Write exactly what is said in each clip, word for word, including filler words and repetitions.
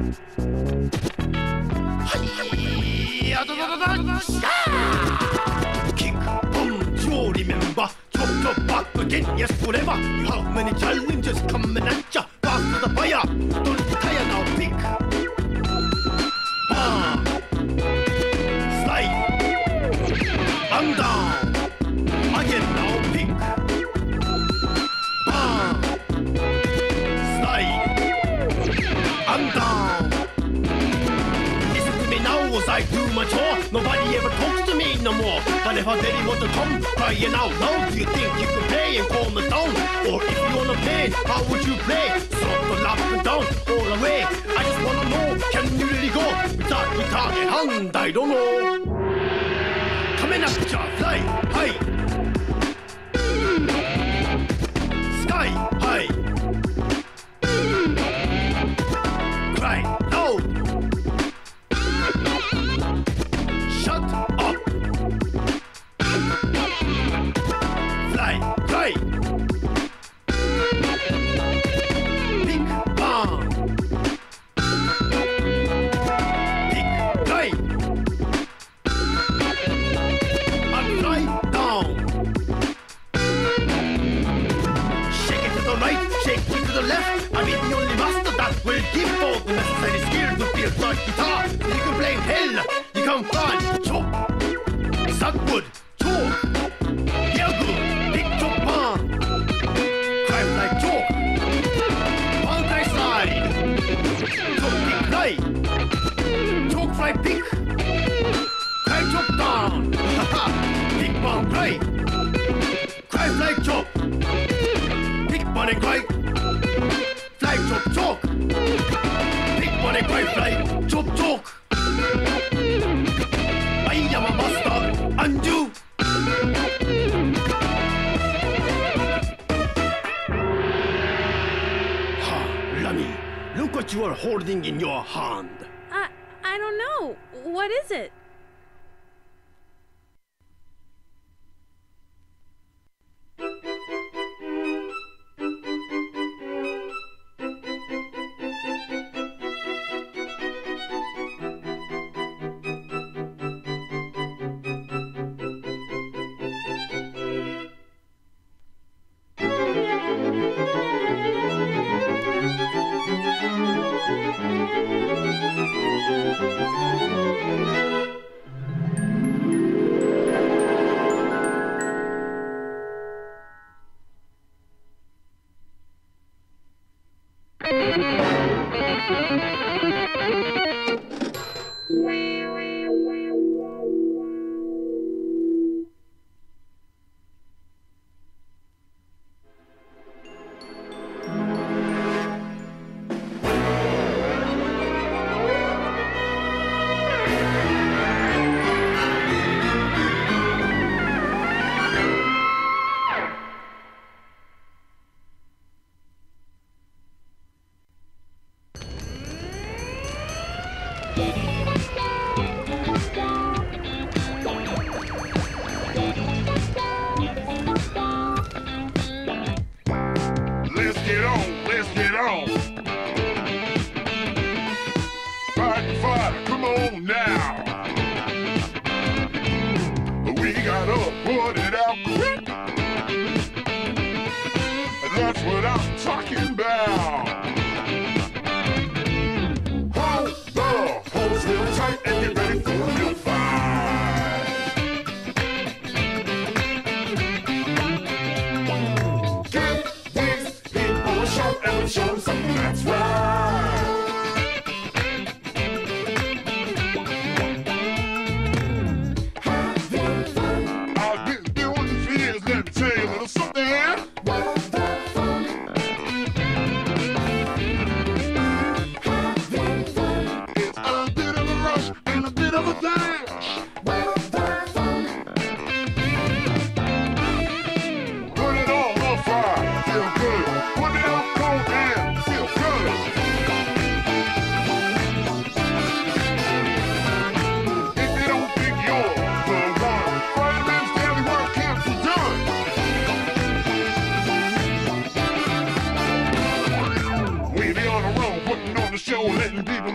Kick, boom, you remember. Chop, chop, back again, yes, forever. You have many challenges coming at ya. Pass to the fire, don't retire now, pick. Bam, slide, I'm down. Again now, pick. Bam, slide, I'm down. Listen to me now as I do my chore. Nobody ever talks to me no more. But if I really want to come crying out loud, do you think you can play and calm it down? Or if you wanna play, how would you play? Sort of laughing down all the way. I just wanna know, can you really go without guitar in hand? I don't know. Coming at ya, fly high, sky high, cry loud, shut up, fly high, big bang, big guy, and fly down. Shake it to the right, shake it to the left. I'm the only master that will give all the necessary skills to feel like guitar. You can play hell, you can fly, chop, suck good, talk, hear good, big chop pan, cry like chalk, one cry slide, chop big fly, chalk fly big, cry chop down, big pan cry, cry fly chop, big pan and cry, fly chop chalk, big pan and cry fly chop chalk. I am a master, and you. Ha, Lammy, look what you are holding in your hand. I I don't know. What is it? Let's get on, let's get on. Fright Flight, come on now. We gotta put it out quick. That's what I'm talking about. Hold the hose real tight and get ready for your fight. Give these people a show and we'll show them some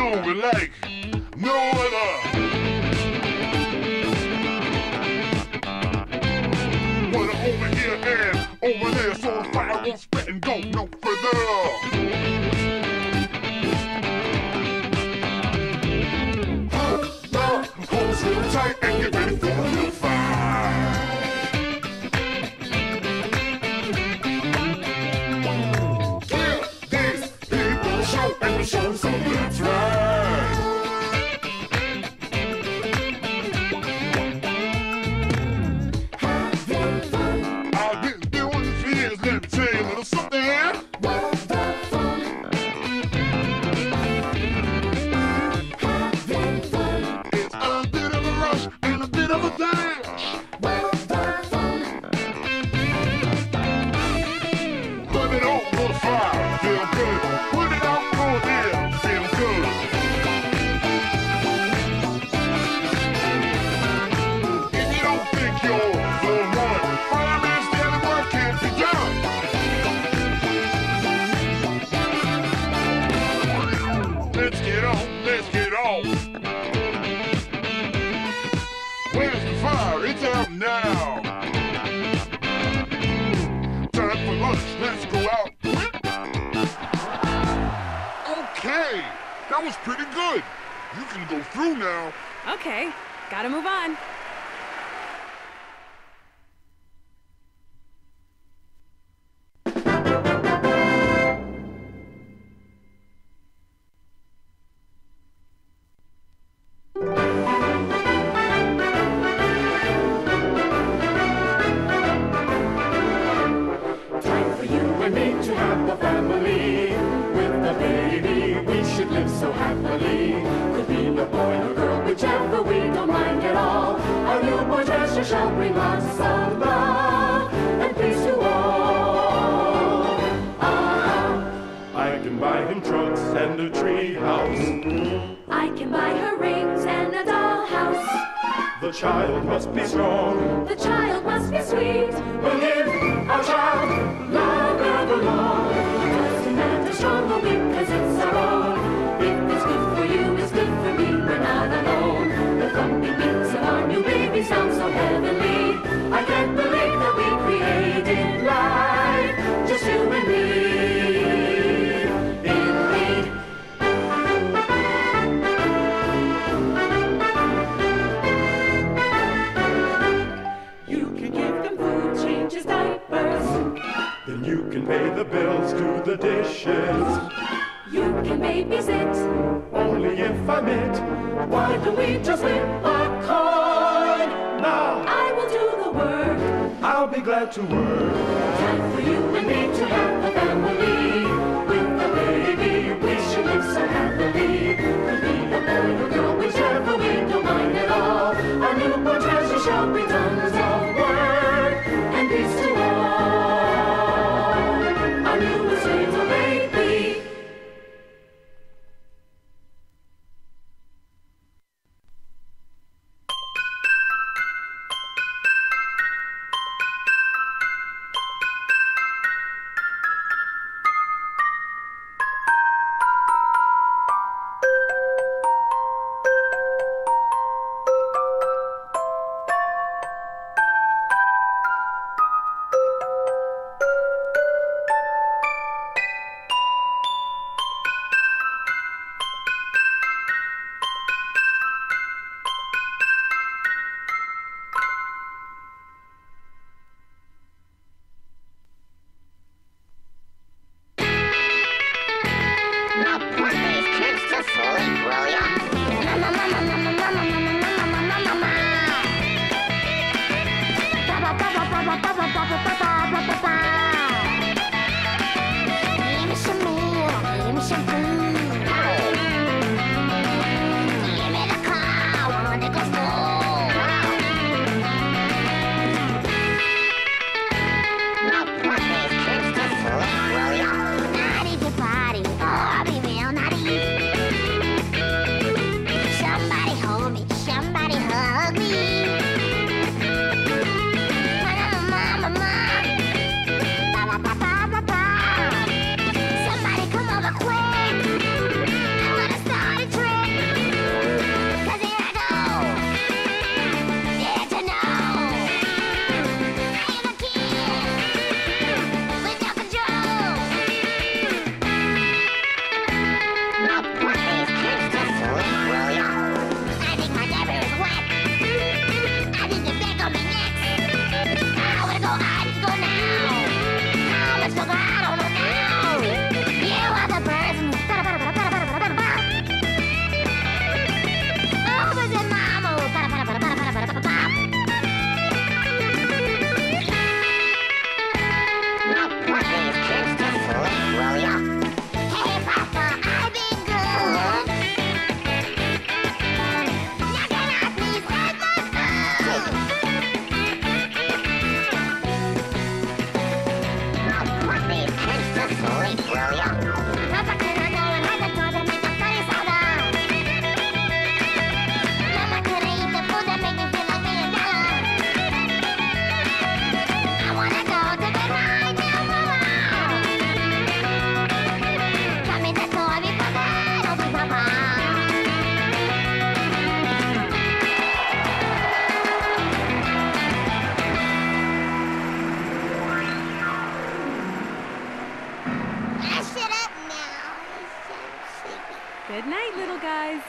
do it like no other. Wanna over here and over there, so the fire won't spread and go no further. Hold the hose real tight and get ready for a little fire. Yeah, this people show and the show, so let's ride. Having fun. I've been doing this for years, let me tell you a little something here. What the fun. Having fun. It's a bit of a rush and a bit of a dash. What the fun. Put it on the fire, feel good. Put it out for there, feel good. If you don't think you're the one, fireman's daily work can't be done. Let's get on, let's get off. Where's the fire? It's out now. Time for lunch, let's go out. Okay, that was pretty good. You can go through now. Okay, gotta move on. Time for you and me to have a family. With a baby, we should live so happily. Could be a boy or girl, whichever, we don't mind at all. Our newborn treasure shall bring lots of love and peace to all. Ah, I can buy him trucks and a tree house. I can buy her rings and a dollhouse. The child must be strong. The child must be sweet. we'll give our child love evermore. Doesn't matter strong or weak, 'cause it's our own. If it's good for you, it's good for me, we're not alone. The thumping beats of our new baby sound so heavenly. I can't believe that we created life, just you and me. Indeed. You can give them food, change his diapers. Then you can pay the bills, do the dishes. You can babysit. Only if I'm it. Why don't we just flip a coin? Now I will do the work. I'll be glad to work. Time for you and me to have a family. With a baby, we should live so happily. Could be a boy or girl, whichever, we don't mind at all. Our newborn treasure shall bring tons of work and peace to all. Our newest little baby. night, little guys.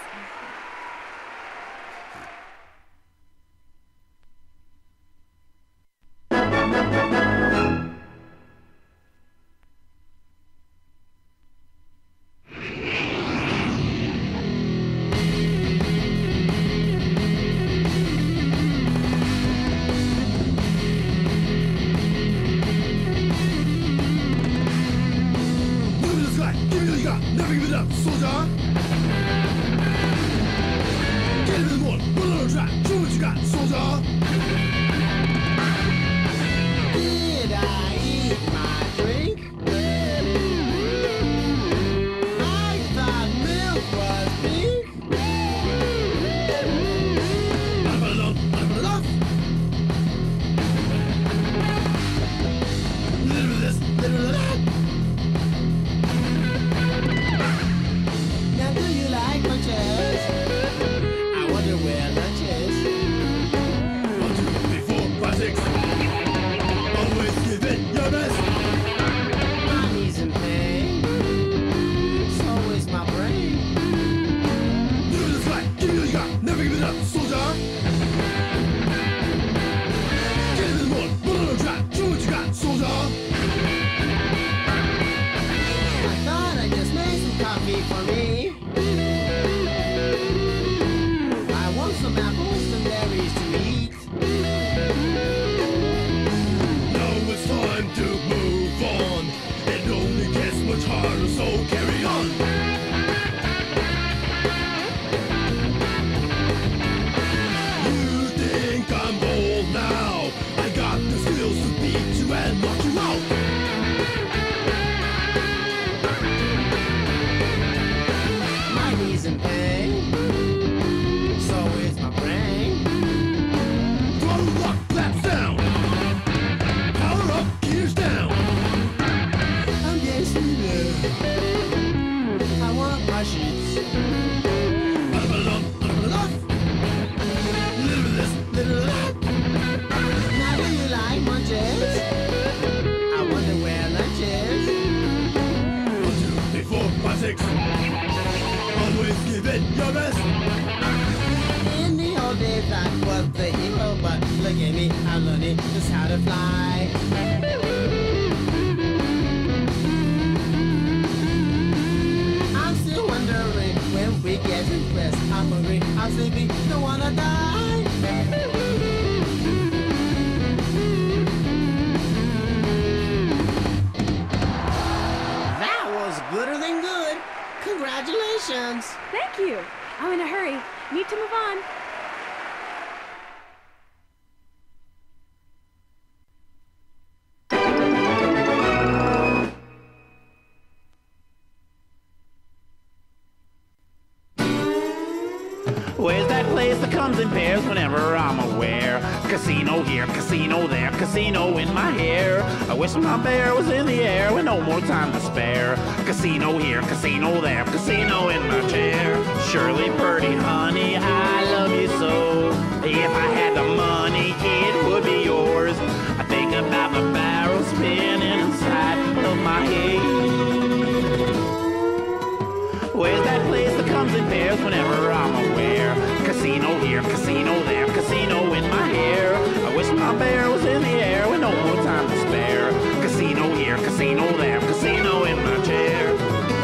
Never give it up, soldier! Get into the mold, put it on a track, show what you got, soldier! Did I eat my drink? I thought milk was pink! I put it on, I put it off! Little bit of this, little bit of that! I wonder where lunch is. One, two, three, four, five, six. Always give it your best. My knees in pain. So is my brain. Give it a try. Give it all you got. Never give it up, soldier. Get into the mold. Put it on a track. Show what you got, soldier. I thought I just made some coffee for me. Some apples and berries to eat. Now it's time to move on. It only gets much harder, so carry on. You think I'm bold now? I got the skills to beat you and knock you out. My knees in pain. Sheets. Little bit of, little bit of, little bit of this, little bit of that. Now do you like munches? I wonder where lunch is. One, two, three, four, five, six. Always give it your best. In the old days I was the hero, but look at me, I'm learning just how to fly. When we get impressed, I'm hungry, I'm sleepy, don't wanna die. That was gooder than good. Congratulations. Thank you. I'm in a hurry. Need to move on. Where's that place that comes in pairs whenever I'm aware? Casino here, casino there, casino in my hair. I wish my bear was in the air with no more time to spare. Casino here, casino there, casino in my chair. Shirley, Purdy, honey, I love you so. If I had the money, it would be yours. I think about the barrel spinning inside of my head. Where's that place that comes in pairs whenever I'm aware? Casino here, casino there, casino in my hair. I wish my bear was in the air with no more time to spare. Casino here, casino there, casino in my chair.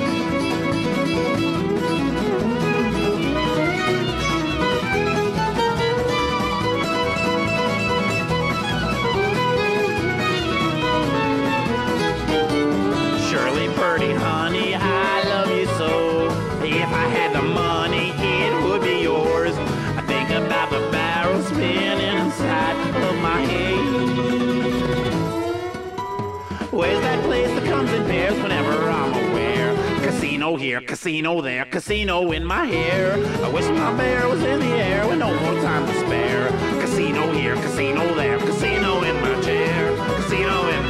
Shirley, Purdy, honey, I love you so. If I had the money, it would be yours. I think about the barrel spinning inside of my head. Where's that place that comes in pairs whenever I'm aware? Casino here, casino there, casino in my hair. I wish my bear was in the air with no more time to spare. Casino here, casino there, casino in my chair. Casino in